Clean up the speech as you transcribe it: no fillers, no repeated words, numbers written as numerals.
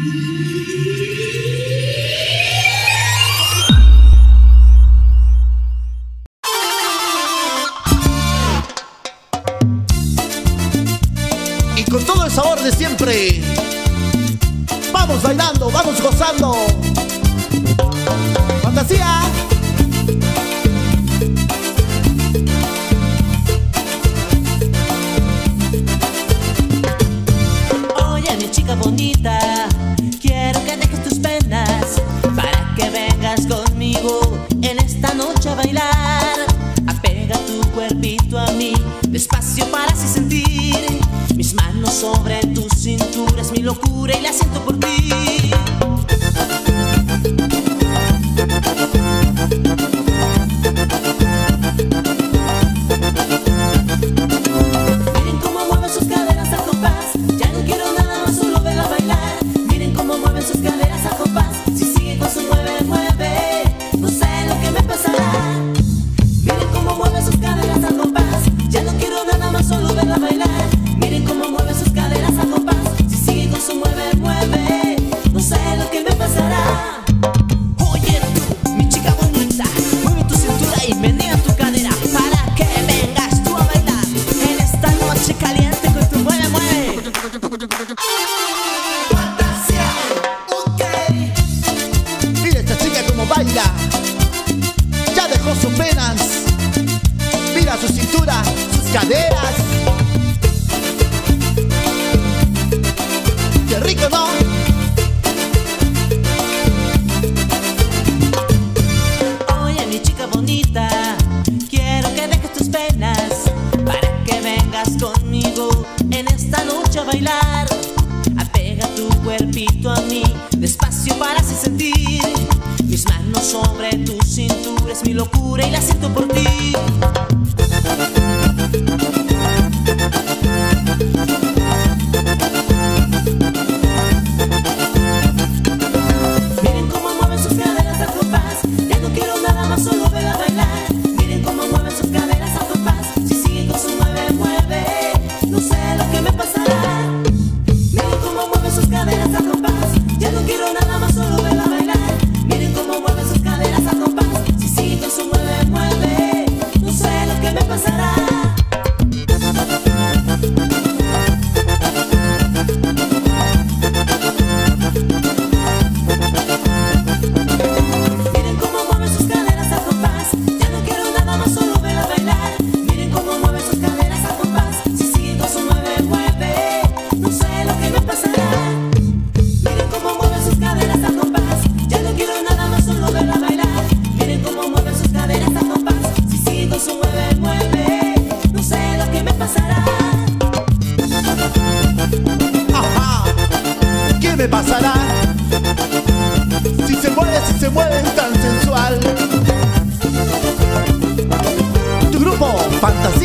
Y con todo el sabor de siempre, vamos bailando, vamos gozando. Fantasía. Oye, mi chica bonita, quiero que dejes tus penas para que vengas conmigo en esta noche a bailar. Apega tu cuerpito a mí, despacio para así sentir mis manos sobre tu cintura. Es mi locura y la siento por ti. Miren cómo mueven sus caderas al compás. Ya no quiero nada más, solo verla bailar. Miren cómo mueven sus caderas al compás. Si sigue con su mueve, mueve, no sé lo que me pasará. Miren cómo mueven sus caderas al compás. Ya no quiero nada más, solo verla bailar. Miren cómo mueve sus caderas al compás. Si sigue con su mueve, mueve, no sé lo que me pasará. Oye tú, mi chica bonita, mueve tu cintura y menea tu cadera para que vengas tú a bailar en esta noche caliente con tu mueve, mueve. Fantasía, ok. Mira esta chica como baila. Ya dejó sus penas. Mira su cintura, sus caderas. Qué rico, ¿no? Oye, mi chica bonita, quiero que dejes tus penas para que vengas conmigo en esta noche a bailar. Apega tu cuerpito a mí, despacio para así sentir mis manos sobre tu cintura. Es mi locura y la siento por ti. Miren cómo mueven sus caderas al compás. Ya no quiero nada más, solo verla bailar. Miren cómo mueven sus caderas al compás. Si sigue con su mueve, mueve, no sé lo que me pasará. Miren cómo mueven sus caderas al compás. Ya no quiero nada más, solo verla bailar. Miren cómo mueven sus caderas al compás. Si sigue con su mueve, mueve, no sé lo que me pasará. Miren cómo mueven sus caderas al compás. Ya no quiero nada más, solo verla bailar. Miren cómo mueven sus caderas al compás. Si sigue con su mueve, mueve, no sé lo que me pasará. Miren cómo mueven sus caderas al compás. Ya no quiero nada más, solo verla bailar. Miren cómo mueven sus caderas al compás. Si sigue con su mueve, mueve, no sé lo que me pasará. Ajá. ¿Qué me pasará? Si se mueve tan sensual. Tu grupo Fantasía.